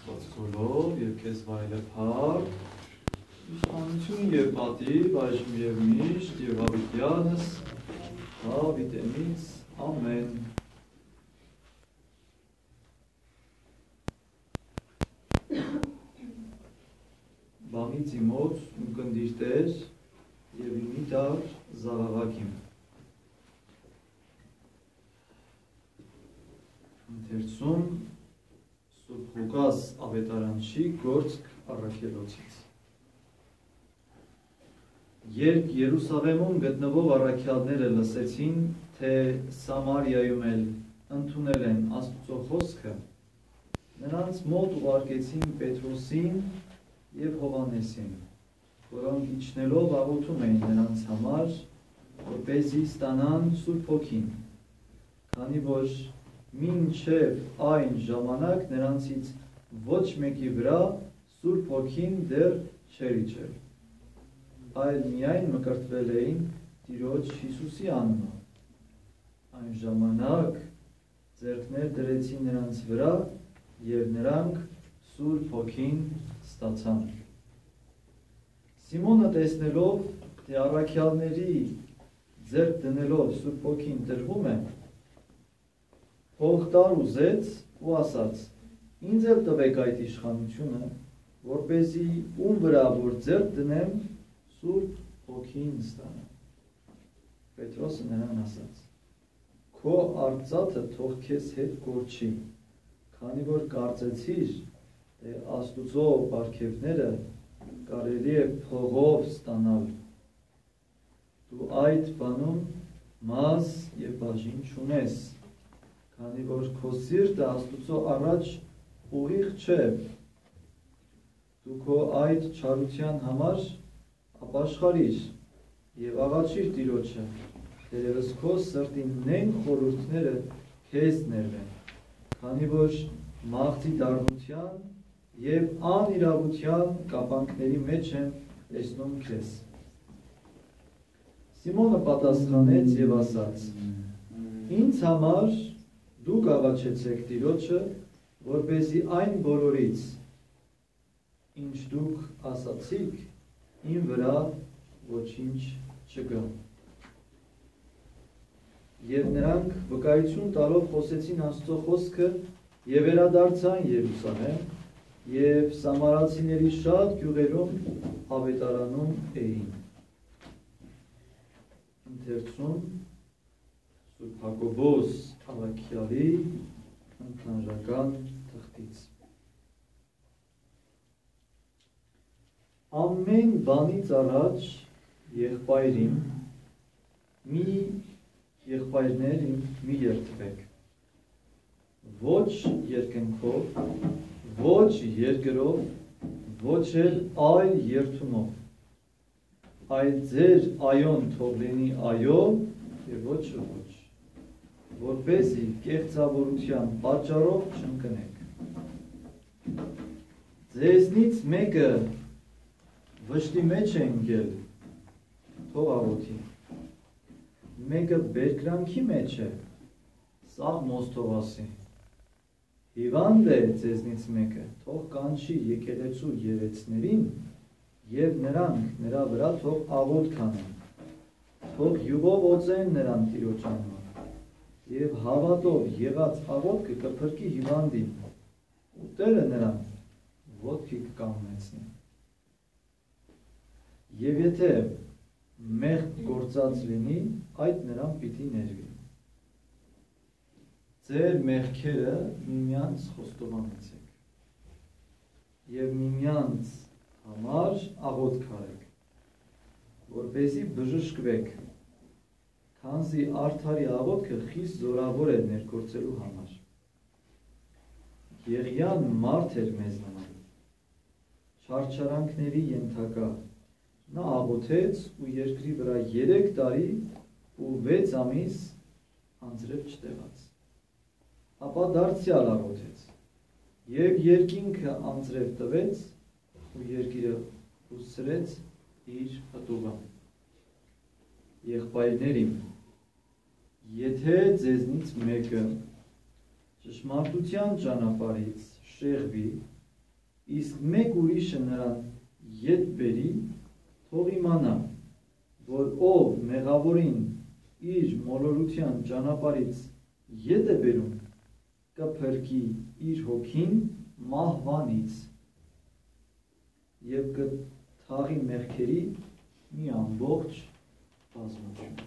Աստվածքոլով և կեզ վայլև հարկ, իշխանություն և պատիվ, այժմ և միշտ և հավիտյանս, հավիտենից, ամեն։ Բամից իմոց ու կնդիրտեր և իմիտար զաղաղակիմ։ Ընթերցում Սուրբ Ղուկաս ավետարանչի գործք առաքելոցից։ Երբ Երուսաղեմում գտնվող առաքյալները լսեցին, թե Սամարիայում էլ ընդունել են Աստծո խոսքը, նրանց մոտ ուղարկեցին Պետրոսին և Հովհաննեսին, որոնք իջնելով աղոթում էին նրանց համար, որպեսզի ստանան Սուրբ Հոգին, քանի որ մինչև այն ժամանակ նրանցից ոչ մեկի վրա Սուրբ Հոգին դեռ չէր իջել, այլ միայն մկրտվել էին Տիրոջ Հիսուսի անունով։ Այն ժամանակ ձեռքներ դրեցին նրանց վրա և նրանք Սուրբ Հոգին ստացան։ Սիմոնը տեսնելով, թե առաքյալների ձեռք դնելով Սուրբ Հոգին տրվում է, հող ուզեց ու ասաց. ինձ էլ տվեք այդ իշխանությունը, որպեսզի ում վրա որ ձեռք դնեմ, Սուրբ Հոգին ստանամ։ Պետրոսը նրան ասաց. քո արծաթը թող քեզ հետ կորչի, քանի որ կարծեցիր, թե Աստուծո պարգևները կարելի է փողով ստանալ։ Դու այդ բանում մաս և բաժին չունես, քանի որ քո սիրտը Աստուծո առաջ ուղիղ չէ։ Դու քո այդ չարության համար ապաշխարիր և աղաչիր Տիրոջը, թերևս քո սրտի նենգ խորհուրդները քեզ ներվեն, քանի որ մաղթի դառնության և անիրավության կապանքների մեջ եմ տեսնում քեզ։ Սիմոնը պատասխանեց և ասաց. ինձ համար դուք աղաչեցեք Տիրոջը, որպեսզի այն բոլորից, ինչ դուք ասացիք, իմ վրա ոչինչ չգա։ Եվ նրանք վկայություն տալով խոսեցին Աստծո խոսքը և վերադարձան Երուսաղեմ, և սամարացիների շատ գյուղերում ավետարանում էին։ Ընթերցում Սուրբ Հակոբոս առաքյալի ընդհանրական թղթից։ Ամեն բանից առաջ եղբայրներին մի երդվեք, ոչ երկնքով, ոչ երկրով, ոչ էլ այլ երդումով, այլ ձեր այոն թող լինի այո և ոչը ոչ, որպեսզի կեղծավորության պատճառով չընկնեք։ Ձեզնից մեկը վշտի մեջ է ընկել, թող աղոթի, մեկը բերկրանքի մեջ է, սաղմոս թող ասի, հիվանդ է ձեզնից մեկը, թող կանչի եկեղեցու երեցներին և նրանք նրա վրա թող աղոթք անեն, թող յուղով օծեն նրան Տիրոջ անունով և հավատով եղած աղոթքը կփրկի հիվանդին ու Տերը նրան ոտքի կկանգնեցնի։ Եվ եթե մեղք գործած լինի, այդ նրան պիտի ներվի։ Ձեր մեղքերը միմյանց խոստովանեցեք և միմյանց համար աղոթք արեք, որպեսզի բժշկվեք, քանզի արդարի աղոթքը խիստ զորավոր է ներգործելու համար։ Եղիան մարդ էր մեզ նման, չարչարանքների ենթակա, նա աղոթեց ու երկրի վրա 3 տարի ու 6 ամիս անձրև չտեղաց, ապա դարձյալ աղոթեց և երկինքը անձրև տվեց ու երկիրը ուսրեց իր պտուղը։ Եղբայրներին, եթե ձեզնից մեկը ճշմարտության ճանապարհից շեղվի իսկ մեկ ուրիշը նրան ետ բերի, թող իմանա, որ ով մեղավորին իր մոլորության ճանապարհից ետ է բերում, կփրկի իր հոգին մահվանից եւ կթաղի մեղքերի մի ամբողջ բազմություն։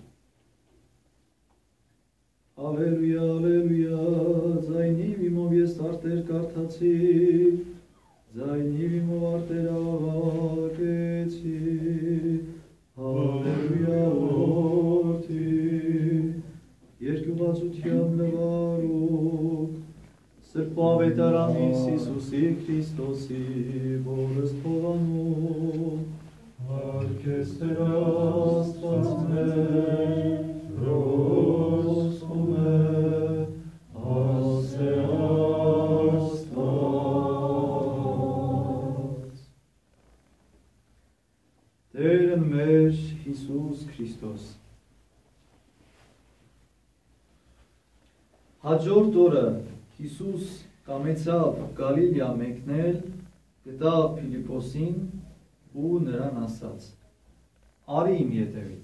Ալելույա, ալելույա, ձայնիվ իմով ես արտեր կարդացի, ձայնիվ իմով արտեր ավակեցի, ալելույա, որդի, երկյուղացության լվարուկ, սրպավետարանիս Իսուսի Քրիստոսի, որս թողանում, արկեստեր աստված մեր, ռոսում է, ասե աստված։ Տերն մեր Հիսուս Քրիստոս, հաջորդ օրը Հիսուս կամեցավ Գալիլեա մեկնել, գտավ Փիլիպոսին ու նրան ասաց. «Արի իմ ետևից»։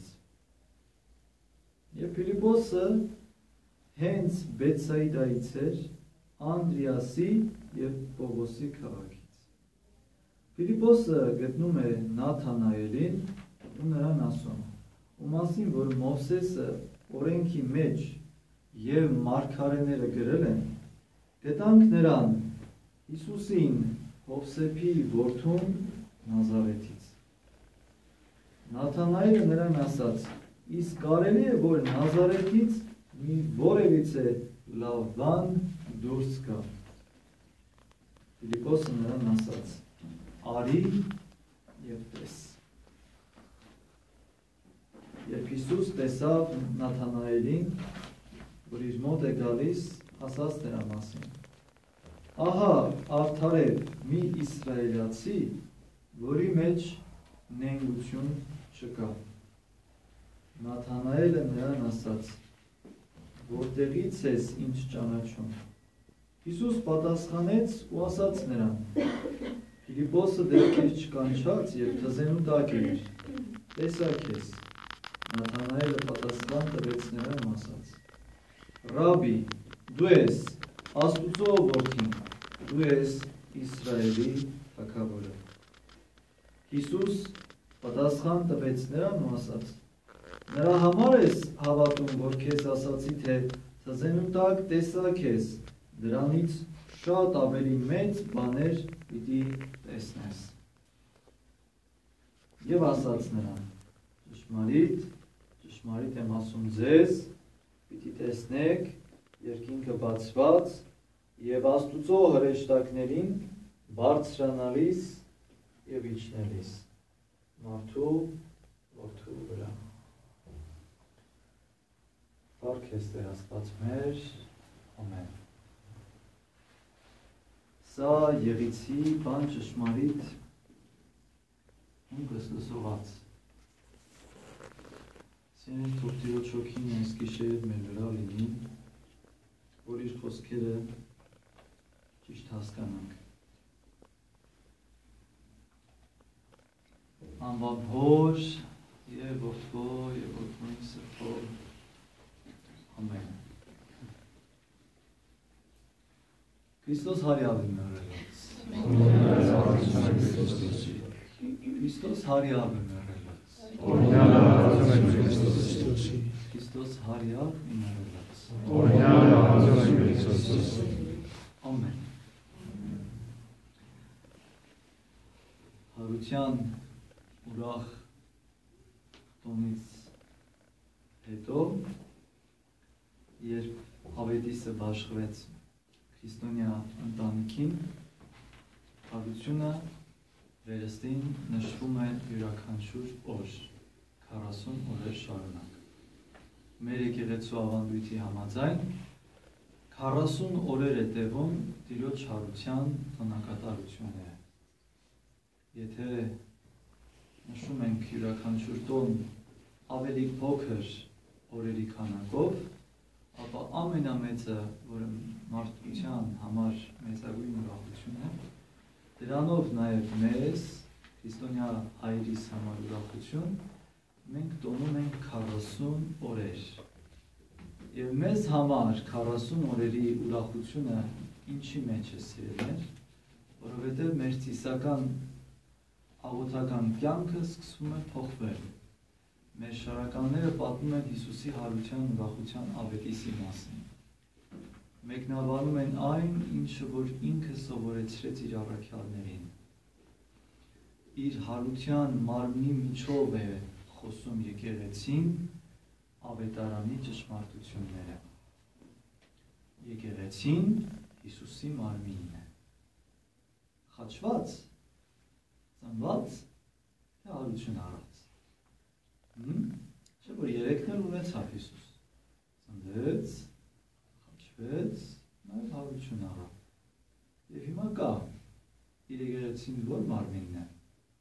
Եվ Փիլիպոսը հենց Բեթսայդայից էր, Անդրիասի և Պողոսի քաղաքից։ Փիլիպոսը գտնում է Նաթանայելին ու նրան ասում, ու մասին, որ Մովսեսը օրենքի մեջ և մարգարեները գրել են, գտանք նրան Հիսուսին Հովսեփի որդուն Նազարեթից։ Նաթանայելը նրան ասաց. իսկ կարելի է, որ Նազարեթից մի որևիցե լավ բան դուրս գա։ Փիլիպոսը նրան ասաց. արի և տես։ Երբ Հիսուս տեսավ Նաթանայելին, որ իր մոտ է գալիս, ասաց նրա մասին. ահա արդարև մի իսրայելացի, որի մեջ նենգություն չկա։ Նաթանայելը նրան ասաց. որտեղից ես ինձ ճանաչում։ Հիսուս պատասխանեց ու ասաց նրան. Փիլիպոսը դեռ քեզ չկանչած և թզենու տակ էր, տեսա քեզ։ Նաթանայելը պատասխան տվեց նրան ու ասաց. Ռաբի, դու ես Աստուծո որդին, դու ես Իսրայելի թագավորը։ Հիսուս պատասխան տվեց նրան ու ասաց. նրա համար ես հավատում, որ քեզ ասացի, թե թզենու տակ տեսա քեզ, դրանից շատ ավելի մեծ բաներ պիտի տեսնես։ Եվ ասաց նրան. ճշմարիտ, ճշմարիտ եմ ասում ձեզ, պիտի տեսնեք երկինքը բացված և Աստուծո հրեշտակներին բարձրանալիս և իջնելիս մարդու որդու վրա։ Փառք քեզ Տեր Աստված մեր, ամեն։ Սա եղիցի բան ճշմարիտ ինքս լսողաց։ Սենեն թող Տիրոջ հոգին այս գիշեր մեր վրա լինի, որ իր խոսքերը ճիշտ հասկանանք։ Անվան Հոր և Որդու և Որդունի Սրբով։ Ամեն։ Քրիստոս հարյալին մեռելոց։ Քրիստոս հարյալին մեռելոց։ Քրիստոս հարյալին մեռելոց։ Ամեն։ Հարության ուրախ տոնից հետո, երբ Ավետիսը բաշխվեց քրիստոնյա ընտանիքին, հարությունը վերստին նշվում է յուրաքանչյուր օր, 40 օրեր շարունակ։ Մեր եկեղեցու ավանդույթի համաձայն 40 օրեր է տևում Տիրոջ հարության տոնակատարությունները։ Եթե նշում ենք յուրաքանչյուր տոն ավելի փոքր օրերի քանակով, ապա ամենամեծը, որը մարդկության համար մեծագույն ուրախություն է, Դրանով նաև մեզ քրիստոնյա հայրիս համար ուրախություն մենք տոնում ենք 40 օրեր։ Եվ մեզ համար 40 օրերի ուրախությունը ինչի մեջ է սիրելիներ, որովհետև մեր ծիսական աղոթական կյանքը սկսում է փոխվել։ Մեր շարականները պատմում են Հիսուսի հարության ուրախության ավետիսի մասին։ Մեկնաբանում են այն, ինչը որ ինքը սովորեցրեց իր առաքյալներին։ Իր հարության մարմնի միջով է խոսում եկեղեցին ավետարանի ճշմարտությունները։ Եկեղեցին Հիսուսի մարմինն է։ Խաչված, ծնված, թե հարություն առած։ Չէ՞ որ երեքն էլ ունեցավ Հիսուս։ Ծնվեց, խաչվեց, նաև հարություն առավ։ Եվ հիմա կա իր եկեղեցին որ մարմինն է։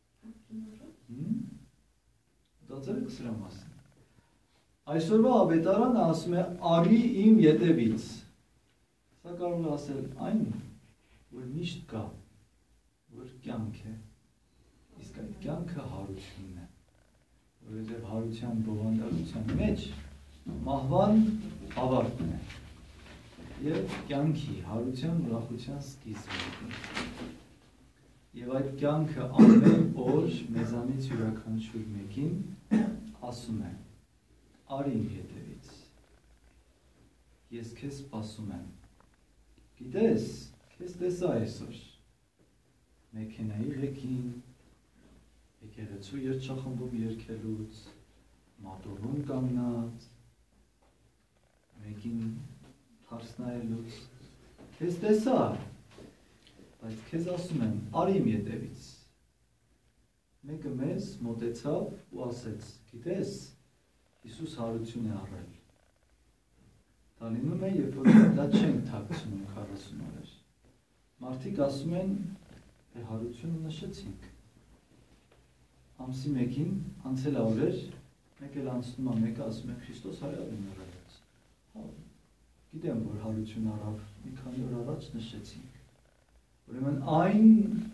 Մտածել եք սրա մասին։ Այսօրվա ավետարանը ասում է արի իմ ետևից։ Սա կարող է ասել այն, որ միշտ կա, որ կյանք է։ Իսկ այդ կյանքը հարությունն է։ Որովհետև հարության բովանդակության մեջ մահվան ավարտն է։ Եվ կյանքի, հարության, ուրախության սկիզբն է։ Եվ այդ կյանքը ամեն օր մեզանից յուրաքանչյուր մեկին ասում է. արի իմ ետևից, ես քեզ սպասում եմ, գիտես, քեզ տեսա այսօր, մեքենայի ղեկին, եկեղեցու երգչախմբում երգելուց, մատոռում կանգնած, մեկին թարս նայելուց, քեզ տեսա, բայց քեզ ասում եմ, արի իմ ետևից։ Մեկը մեզ մոտեցավ ու ասեց, գիտես, Հիսուս հարություն է առել։ Դա լինում է, երբ որ դա չենք թաքցնում 40 օրեր։ Մարդիկ ասում են, հարությունը նշեցինք։ Ամսի մեկին անցել է օրեր, մեկ էլ անցնում է, մեկը ասում է Քրիստոս հայրավին առած։ Գիտեմ, որ հարություն առավ, մի քանի օր առաջ նշեցինք։ Ուրեմն այն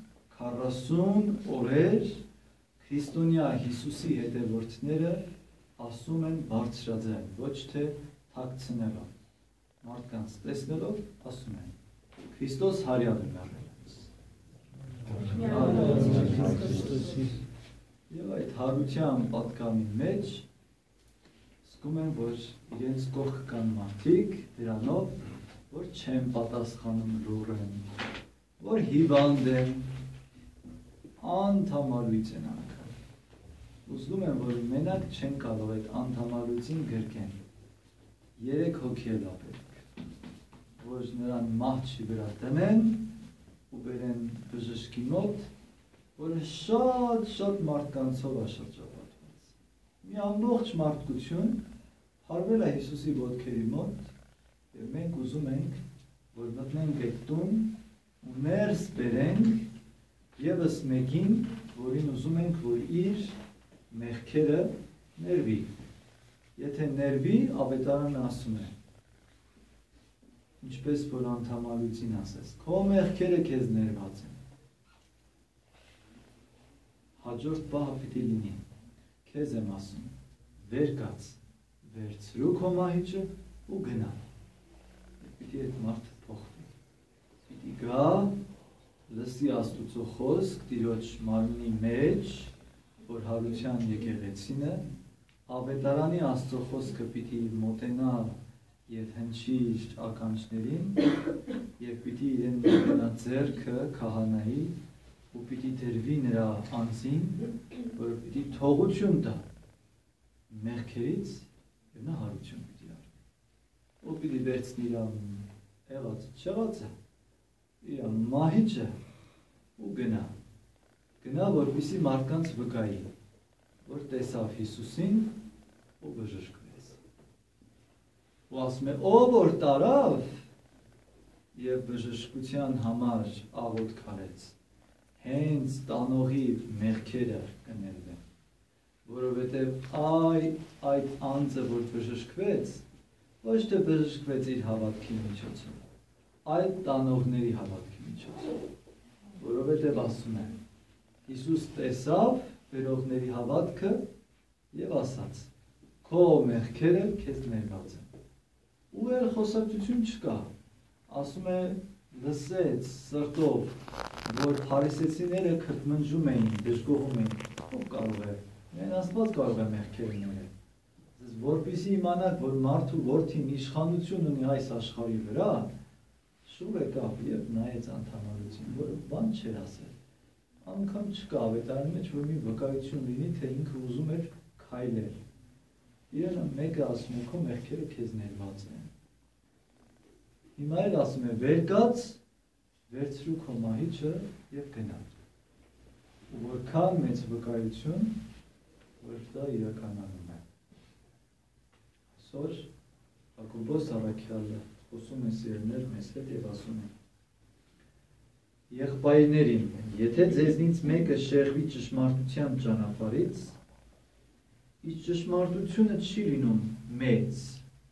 40 օրեր քրիստոնյա Հիսուսի հետևորդները ասում են բարձրաձայն, ոչ թե թաքցնելով, մարդկանց տեսնելով ասում են, Քրիստոս հարյավ է առել։ Եվ այդ հարության պատկանի մեջ զգում են, որ իրենց կողք կան մարդիկ դրանով, որ չեն պատասխանում լուրեն, որ հիվանդ են, անդամալույց են անգամ։ Ուզում եմ, որ մենակ չեն կարող այդ անդամալույցին գրկեն։ 3 հոգի էլ ապետք, որ նրան մահճի վրա տնեն ու բերեն բժշկի մոտ, որը շատ մարդկանցով է շրջապատված։ Մի ամբողջ մարդկություն հարվել է Հիսուսի ոտքերի մոտ և մենք ուզում ենք, որ մտնենք այդ տուն ու ներս բերենք ևս մեկին, որին ուզում ենք, որ իր մեղքերը ներվի։ Եթե ներվի, ավետարանը ասում է, ինչպես որ անդամալույցին ասես, քո մեղքերը քեզ ներված են։ Հաջորդ պահը պիտի լինի, քեզ եմ ասում, վեր կաց, վերցրու քո մահիճը ու գնա։ Պիտի այդ մարդը փոխվի։ Պիտի գա, լսի Աստուծո խոսք Տիրոջ մարմնի մեջ, որ հարության եկեղեցին է, ավետարանի Աստծո խոսքը պիտի մոտենա և հնչի ականջներին և պիտի իրեն մոտենա ձեռքը քահանայի ու պիտի դրվի նրա անձին, որ պիտի թողություն տա մեղքերից և նա հարություն պիտի արվի։ Ու պիտի վերցնի իր եղածը, չեղածը, իր մահիճը ու գնա։ Գնա, որպեսզի մարդկանց վկայի, որ տեսավ Հիսուսին ու բժշկվեց։ Ու ասում է, ով որ տարավ և բժշկության համար աղոթք արեց, հենց տանողի մեղքերը կներվեն, որովհետև այդ անձը, որ բժշկվեց, ոչ թե բժշկվեց իր հավատքի միջոցով, այլ տանողների հավատքի միջոցով, որով էր որովհետև ասում է Հիսուս տեսավ վերողների հավատքը եւ ասաց. Քո մեղքերը քեզ ներված են։ Ու էլ խոսակցություն չկա։ Ասում է լսեց սրտով, որ փարիսեցիները քրթմնջում էին, դժգոհում էին, ով կարող է, միայն Աստված կարող է մեղքերը ներել։ Որպեսզի իմանաք, որ մարդու որդին իշխանություն ունի այս աշխարհի վրա, շուռ եկավ եւ նայեց անդամալություն, որը բան չէր ասել։ Անգամ չկա ավետարանի մեջ, որ մի վկայություն լինի, թե ինքը ուզում էր քայլել։ Իրենը մեկը ասում է, քո մեղքերը քեզ ներված են։ Հիմա էլ ասում է, վեր կաց, վերցրու քո մահիճը եւ գնա։ Ու որքան մեծ վկայություն, որ դա իրականանում է։ Այսօր Հակոբոս առաքյալը խոսում է սիրելիներ մեզ հետ եւ ասում է. Եղբայրներին, եթե ձեզնից մեկը շեղվի ճշմարտության ճանապարհից, իսկ ճշմարտությունը չի լինում մեծ,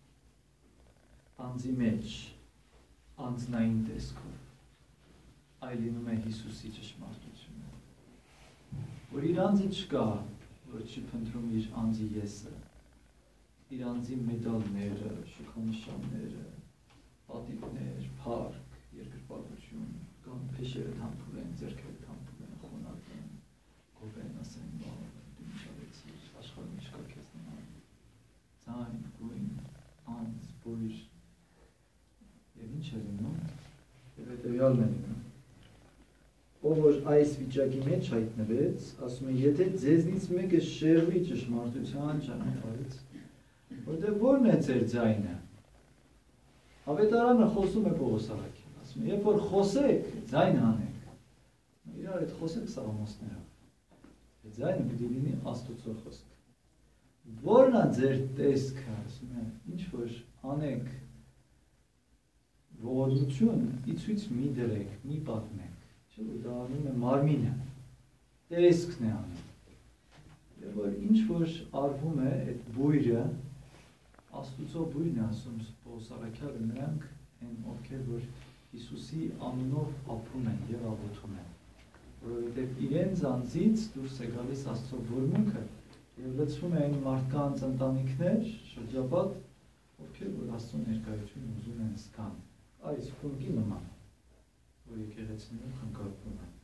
անձի մեջ, անձնային տեսքով, այլ լինում է Հիսուսի ճշմարտությունը, որ իր անձը չկա, որ չի փնտրում իր անձի եսը, իր անձի մեդալները, շքանշանները, պատիվներ, փառք, երկրպագություն, կամ փեշերը թամփուր են, ձեռքերը թամփուր են, խոնարհ են, գովեն ասեն, դու ինչ արեցիր, աշխարհում չկա քեզ նման, ձայն, գույն, անձ, բույր, եւ ինչ է լինում, եւ հետեւյալն է լինում։ Ով որ այս վիճակի մեջ հայտնվեց, ասում է, եթե ձեզնից մեկը շեղվի ճշմարտության ճանապարհից, որտեղ ո՞րն է ձեր ձայնը։ Ավետարանը խոսում է Պողոս առաքյալ, ասում է, երբ որ խոսեք, ձայն հանեք։ Իրար հետ խոսեք սաղմոսներով։ Ձայնը պիտի լինի Աստծո խոսք։ Ո՞րն է ձեր տեսքը, ասում է, ինչ որ անեք ողորմություն, ի ցույց մի դրեք, մի պատմեք, չէ՞ որ դա անում է մարմինը, տեսքն է անում։ Եվ որ ինչ որ արվում է այդ բույրը, Աստուծո բույրն է ասում Պողոս առաքյալը, նրանք են ովքեր որ Հիսուսի անունով ապրում են եւ աղոթում են, որովհետեւ իրենց անձից դուրս է գալիս Աստծո ուրմունքը եւ լցվում է այն մարդկանց ընտանիքներ, շրջապատ, ովքեր որ Աստծո ներկայությունը ուզում են զգան, այս խունկի նման, որ եկեղեցիներում խնկալվում է։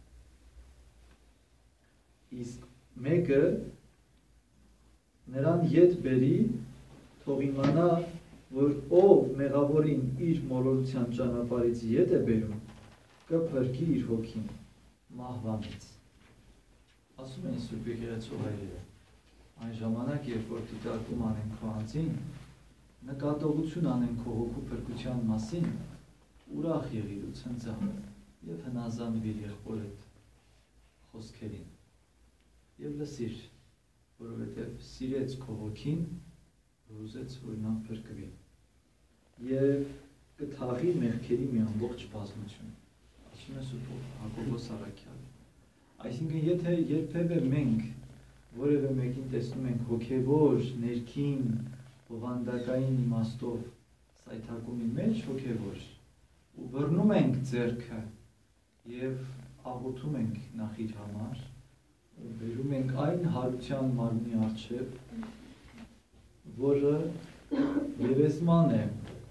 Իսկ մեկը նրան ետ բերի, թող իմանա, որ ով մեղավորին իր մոլորության ճանապարհից ետ է բերում, կփրկի իր հոգին մահվանից։ Ասում են Սուրբ Եկեղեցու հայրերը, այն ժամանակ, երբ որ դիտարկում անեն քո անձին, նկատողություն անեն քո հոգու փրկության մասին, ուրախ եղիր ու ցնծա եւ հնազանդվիր եղբորդ խոսքերին եւ լսիր, որովհետեւ սիրեց քո հոգին, ուզեց, որ նա փրկվի եւ կթաղի մեղքերի մի ամբողջ բազմություն, ասում է Սուրբ Հակոբոս առաքյալը։ Այսինքն, եթե երբևէ մենք որևէ մեկին տեսնում ենք հոգևոր, ներքին, բովանդակային իմաստով սայթակումի մեջ հոգևոր, ու բռնում ենք ձեռքը եւ աղոթում ենք նախ իր համար, բերում ենք այն հարության մարմնի առջև, որը երեսման է,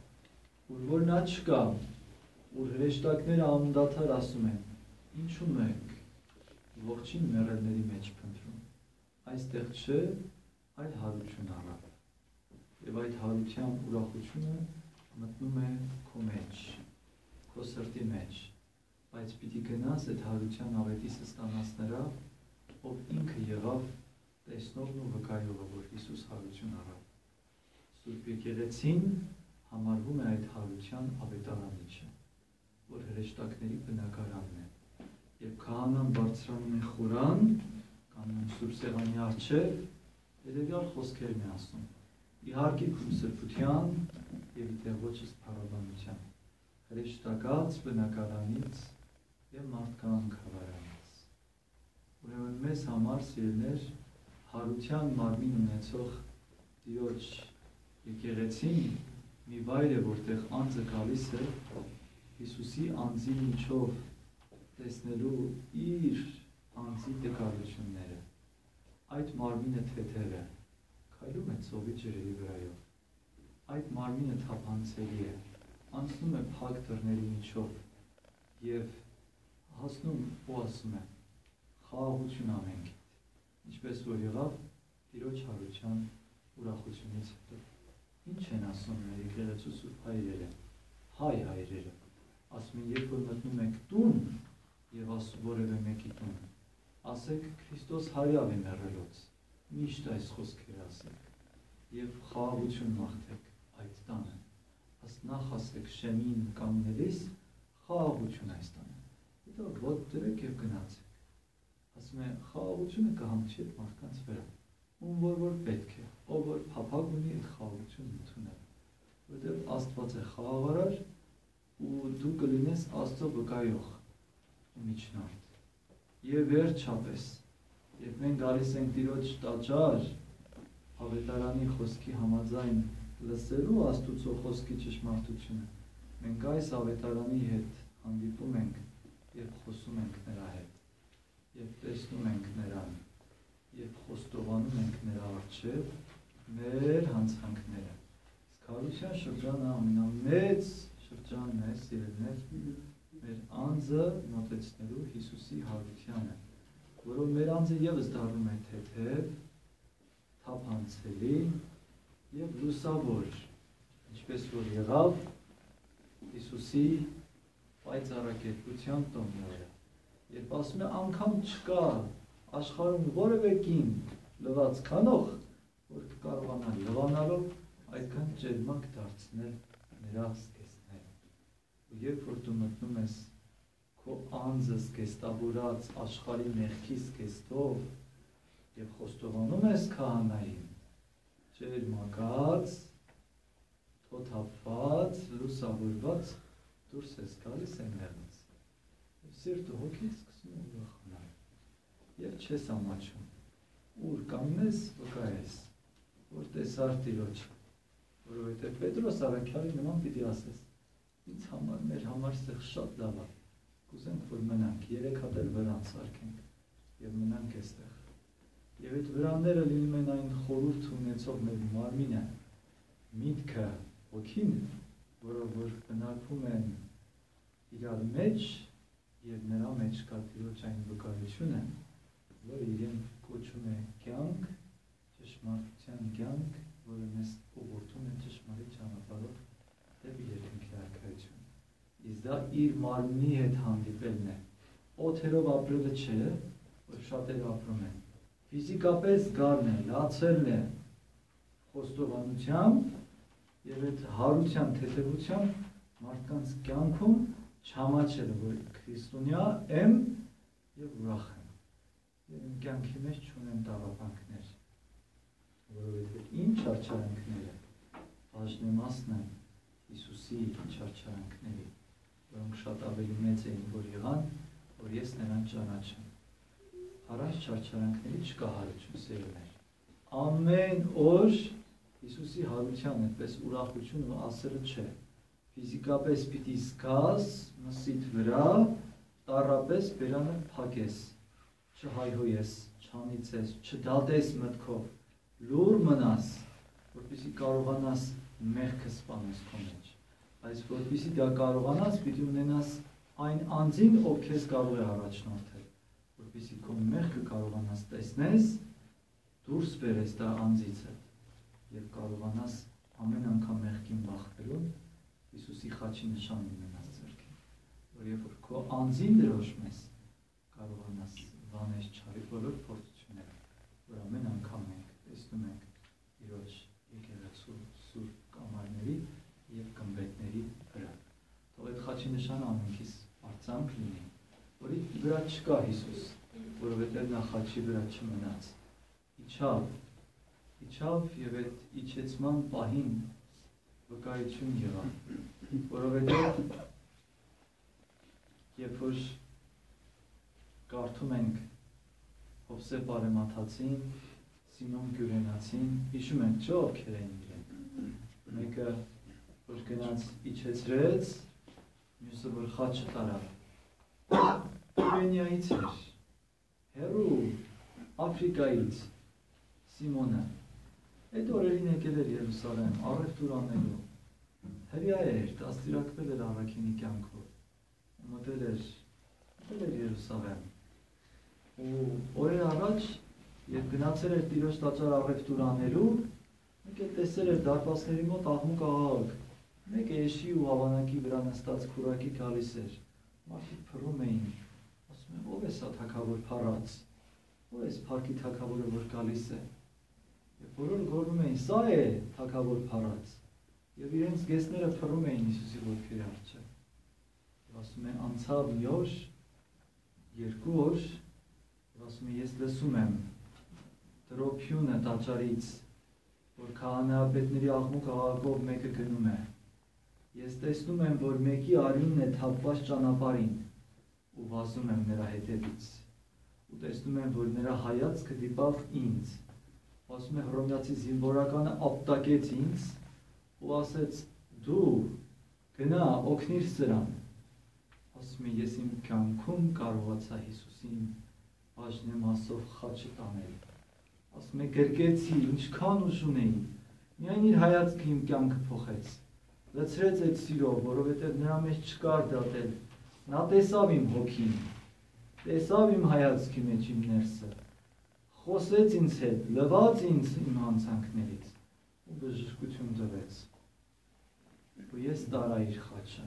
որ նա չկա, որ հրեշտակները անդադար ասում են, ինչու մենք ողջին մեռելների մեջ փնտրում, այստեղ չէ, այլ հարություն առա, եւ այդ հարության ուրախությունը մտնում է քո մեջ, քո սրտի մեջ, բայց պիտի գնաս այդ հարության ավետիսը ստանաս նրա, ով ինքը եղավ տեսնողն ու վկայողը, որ Հիսուս հարություն առավ։ Սուրբ Եկեղեցին համարվում է այդ հարության ավետարանիչը, որ հրեշտակների բնակարանն է, եւ քահանան բարձրանում է խորան, կանգնում Սուրբ Սեղանի առջև, հետեւյալ խոսքերն է ասում. իհարկե քո սրբության եւ իդեղոջս փառաբանության, հրեշտակած բնակարանից եւ մարդկան քավարանից։ Ուրեմն մեզ համար սիրելիներ, հարության մարմին ունեցող Տիրոջ եկեղեցին մի վայր է, որտեղ անձը գալիս է Հիսուսի անձի միջով տեսնելու իր անձի տկարությունները, այդ մարմինը թեթև է, քայլում է ծովի ջրերի վրայով, այդ մարմինը թափանցելի է, անցնում է փակ դռների միջով և հասնում ու ասում է խաղաղություն ամենքիդ, ինչպես որ եղավ Տիրոջ հարության ուրախությունից հետո։ Ինչ են ասում մեր եկեղեցու սուրբ հայրերը, հայ հայրերը, ասում են, երբ որ մտնում եք տուն և ասում որևէ մեկի տուն, ասեք Քրիստոս հարյավ է մեռելոց, միշտ այս խոսքերը ասեք և խաղաղություն մաղթեք այդ տանը, նախ ասեք շեմին կանգնելիս խաղաղություն այս տանը, հետո ոտ դրեք և գնացեք, ասում է խաղաղությունը կհամչի այդ մարդկանց վրա, ում որ պետք է, ով որ փափագ ունի այդ խաղաղությունն ընդունել, որտեղ Աստված է խաղաղարար ու դու կլինես Աստծո վկայող միջնորդ։ Եվ վերջապես, երբ մենք գալիս ենք Տիրոջ տաճար, ավետարանի խոսքի համաձայն լսելու Աստուծո խոսքի ճշմարտությունը, մենք այս ավետարանի հետ հանդիպում ենք և խոսում ենք նրա հետ, և տեսնում ենք նրան, և խոստովանում ենք նրա առջև մեր հանցանքները։ Իսկ հարության շրջանը ամենամեծ շրջանն է, սիրելիներ, մեր անձը մոտեցնելու Հիսուսի հարությանը, որով մեր անձը ևս դառնում է թեթև, թափանցելի և լուսավոր, ինչպես որ եղավ Հիսուսի պայծառակերպության տոնները, երբ ասում է անգամ չկա աշխարհում որևէ կին լվաց քանող, որ կկարողանա լվանալով այդքան ջերմակ դարձնել նրա զգեստները։ Ու երբ որ դու մտնում ես քո անձը զգեստավորած աշխարհի մեղքի զգեստով և խոստովանում ես քահանային, ջերմակած, թոթափված, լուսավորված, դուրս ես գալիս այնտեղից։ Եվ սիրտը հոգից սկսում է ուրախանալ։ Եվ չես ամաչում, ուր կանգնես, վկայես, որ տեսար Տիրոջը, որովհետև Պետրոս առաքյալի նման պիտի ասես, ինձ համար, մեր համար սեղ շատ լավ է, կուզենք, որ մնանք, 3 հատ էլ վրան սարքենք և մնանք այստեղ։ Եվ այդ վրանները լինում են այն խորհուրդ ունեցող մեր մարմինը, միտքը, հոգին, որով որ բնակվում են իրար մեջ և նրա մեջ կա Տիրոջ այն վկայությունը, որը իրեն կոչում է կյանք, ճշմարտության կյանք, որը մեզ ուղղորդում է ճշմարիտ ճանապարհով դեպի երկնքի արքայություն։ Իսկ դա իր մարմնի հետ հանդիպելն է։ Օդերով ապրելը չէ, որ շատերը ապրում են։ Ֆիզիկապես գարն է, լացելն է, խոստովանությամբ և այդ հարության, թեթևությամբ մարդկանց կյանքում չհամաչելը, որ քրիստոնյա եմ և ուրախ եմ։ Եվ իմ կյանքի մեջ չունեմ տառապանքներ, որովհետև իմ չարչարանքները բաժնեմասն են Հիսուսի չարչարանքների, որոնք շատ ավելի մեծ էին, որ եղան, որ ես նրան ճանաչեմ։ Առանց չարչարանքների չկա հարություն, սիրելիներ։ Ամեն օր Հիսուսի հարության այդպես ուրախություն ու ասելը չէ։ Ֆիզիկապես պիտի զգաս մսիդ վրա, տառապես, բերանը փակես, չհայհոյես, չանիծես, չդատես մտքով, լուր մնաս, որպեսզի կարողանաս մեղքը սպանես քո մեջ։ Բայց որպեսզի դա կարողանաս, պիտի ունենաս այն անձին, ով քեզ կարող է առաջնորդել, որպեսզի քո մեղքը կարողանաս տեսնես, դուրս բերես դա անձիցդ և կարողանաս ամեն անգամ մեղքին բախվելուն Հիսուսի խաչի նշան ունենաս ձեռքին, որ երբ որ քո անձին դրոշում ես, կարողանաս վանես չարի բոլոր փորձությունները, որ ամեն անգամ մենք տեսնում ենք Տիրոջ եկեղեցու սուրբ կամարների և գմբեթների վրա։ Թող այդ խաչի նշանը ամենքիս արձանք լինի, որի վրա չկա Հիսուս, որովհետև նա խաչի վրա չմնաց, իջավ և այդ իջեցման պահին վկայություն եղավ, որովհետև երբ որ կարդում ենք Հովսե Պարեմաթացին, Սիմոն Կյուրենացին, հիշում ենք չէ ովքեր էին իրենք, մեկը որ գնաց իջեցրեց, մյուսը որ խաչը տարավ, Կենիայից էր, հեռու Աֆրիկայից Սիմոնը, այդ օրերին եկել էր Երուսաղեմ, առևտուր անելու, հրյա էր, դաստիարակվել էր առաքինի կյանքով, մտել էր Երուսաղեմ, ու օրեր առաջ, երբ գնացել էր Տիրոջ տաճար առևտուր անելու, մեկ էլ տեսել էր դարպասների մոտ աղմուկ աղաղակ, մեկը էշի ու հավանակի վրա նստած քուրակի գալիս էր, մարդիկ փռում էին, ասում են, ով է սա թագավոր փառած, ով է այս փառքի թագավորը, որ գալիս է, եւ բոլորը գոռում էին, սա է թագավոր փառած, եւ իրենց գեսները փռում էին Հիսուսի ոտքերի առջեւ, եւ ասում են, անցավ մի օր, երկու օր, եւ ասում են, ես լսում եմ տրոփյունը տաճարից, որ քահանայապետների աղմուկ աղաղակով մեկը գնում է, ես տեսնում եմ, որ մեկի արյունն է թափված ճանապարհին ու վազում եմ նրա հետևից ու տեսնում եմ, որ նրա հայացքը դիպավ ինձ, ասում է հռոմեացի զինվորականը ապտակեց ինձ ու ասեց, դու գնա օգնիր սրան, ասում է, ես իմ կյանքում կարողացա Հիսուսին բաժնեմ ասով խաչը տանել, ասում է, գրկեցի, ինչքան ուժ ունեի, միայն իր հայացքը իմ կյանքը փոխեց, լցրեց այդ սիրով, որովհետև նրա մեջ չկար դատել, նա տեսավ իմ հոգին, տեսավ իմ հայացքի մեջ իմ ներսը, խոսեց ինձ հետ, լվաց ինձ իմ հանցանքներից ու բժշկություն տվեց, ու ես տարա իր խաչը,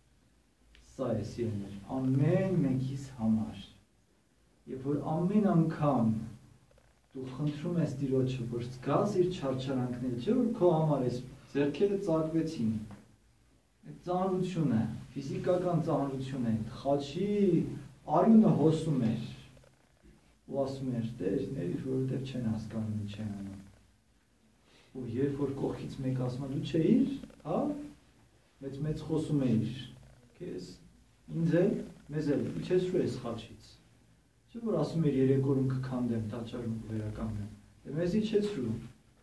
սա է սիրներ, ամեն մեկիս համար, երբ որ ամեն անգամ դու խնդրում ես Տիրոջը, որ զգաս իր չարչարանքները, չէ՞ որ քո համար ես ձեռքերը ծակվեցին, այդ ծանրությունը, ֆիզիկական ծանրությունը, այդ խաչի արյունը հոսում էր, ու ասում էր, Տեր, ներիր, որովհետև չեն հասկանում ինչ են անում, ու երբ որ կողքից մեկ ասում է, դու չէիր, հա, մեծ խոսում էիր, քեզ, ինձ էլ, մեզ էլ, իջեցրու ես խաչից, չէ՞ որ ասում էր երեք օրում կքանդեմ, տաճարում կվերականգնեմ, դե մեզ իջեցրու,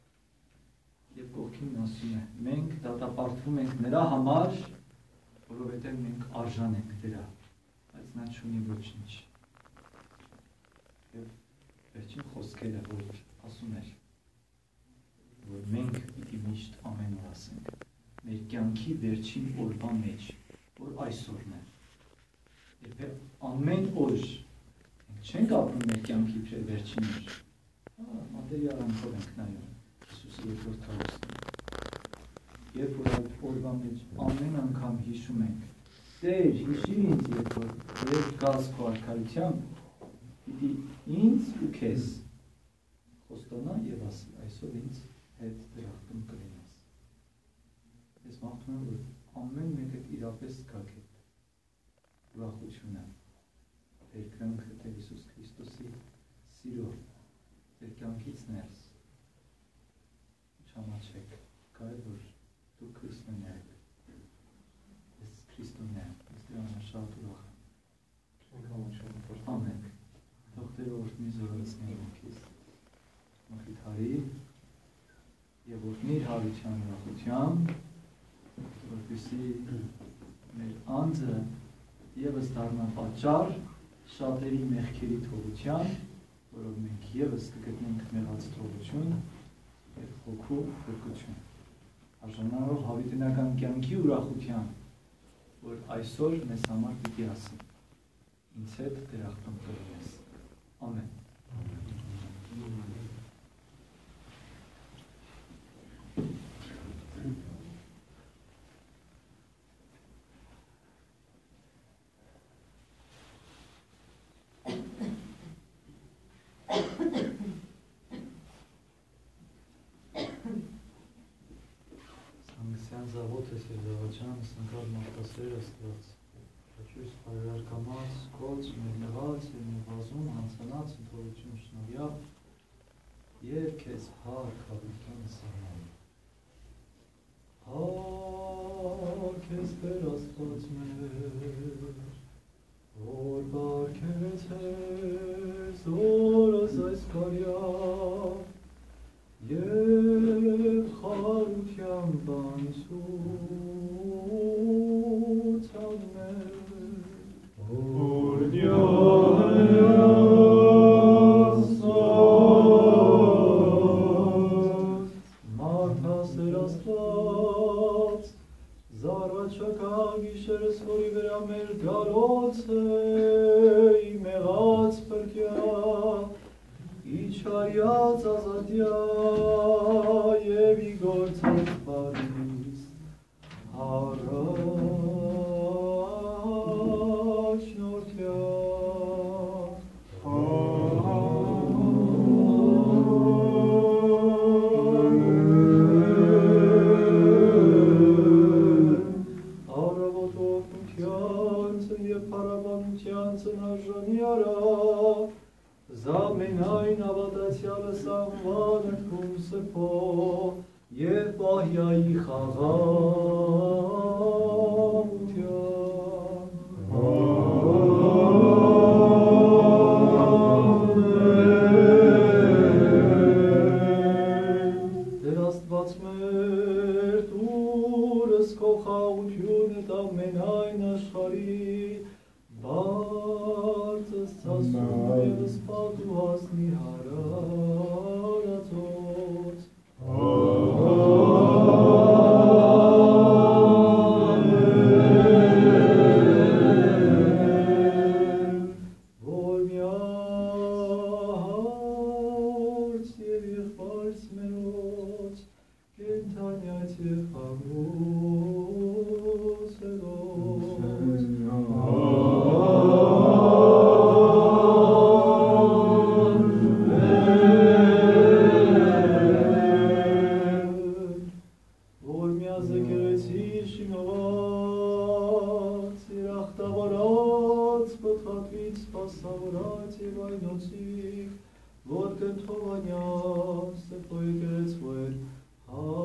եւ կողքին ասում է, մենք դատապարտվում ենք նրա համար, որովհետեւ մենք արժան ենք դրա, բայց նա չունի ոչինչ։ Եվ վերջին խոսքերը, որ ասում էր, որ մենք պիտի միշտ ամեն օր ասենք, մեր կյանքի վերջին օրվա մեջ, որ այսօրն է։ Երբ ամեն օր մենք չենք ապրում մեր կյանքի իբրև վերջին օր, մատերիալանքով ենք նայում Հիսուսի երկրորդ հարուստին։ Երբ որ այդ օրվա մեջ ամեն անգամ հիշում ենք, Տեր, հիշիր ինձ, երբ գաս քո արքայությամբ, պիտի ինձ ու քեզ խոստանա եւ ասի, այսօր ինձ հետ դրախտում կլինես։ Ես մաղթում եմ, որ ամեն մեկը իրապես զգաք այդ ուրախությունը, Տեր կյանքը Տեր Հիսուս Քրիստոսի սիրո, Տեր կյանքից ներս չամաչեք, կայ որ դու քրիստոնյա եք, ես քրիստոնյա եմ, ես դրանով շատ ուրախ եմ։ Ամեն, թող Տեր օրհնի զորացնի ինքիս, մխիթարի եւ օրհնի հարության ուրախությամբ, որպեսզի մեր անձը եւս դառնա պատճառ շատերի մեղքերի թողության, որով մենք եւս կգտնենք մեղած թողություն եւ հոգու փրկություն։ Արժանանալով հավիտենական կյանքի ուրախության, որ այսօր մեզ համար պիտի ասի, ինձ հետ դրախտում կլինես։ Ամեն։ Զավոթս և զավաչանս, ընկալ մարդասեր աստված, հաչույս պարերարկամած, կոց, մերնեղած և նվազում, հանցանած, ընթորություն շնորյավ և կեզ հարկ հավիտյան սահման։ Հարկ ես բեր աստված մեր, որ բարգեց ես, որս այս կարյավ, և խարության բանցուց ամեն, Զամենայն ավատացյալս անվանը թում սրբո և պահյայի խաղաղության։ Դեր Աստված մեր դուրս քո խաղությունը ամենայն աշխարհի բարձր ցասում և սպատու հասնի հարարածոց։ Ամեն։ Որ միահարց և եղբայրս մերոց կենթանյաց և հանգուցերոց որ միազգերեցի շինոված երախտավորած պտղատվից սպասավորած և այնոցիկ որ կենթովանյաց սեպո եկերեց որ